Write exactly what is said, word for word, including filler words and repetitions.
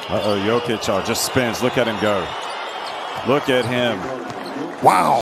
Uh-oh, Jokić oh, just spins. Look at him go. Look at him. Wow.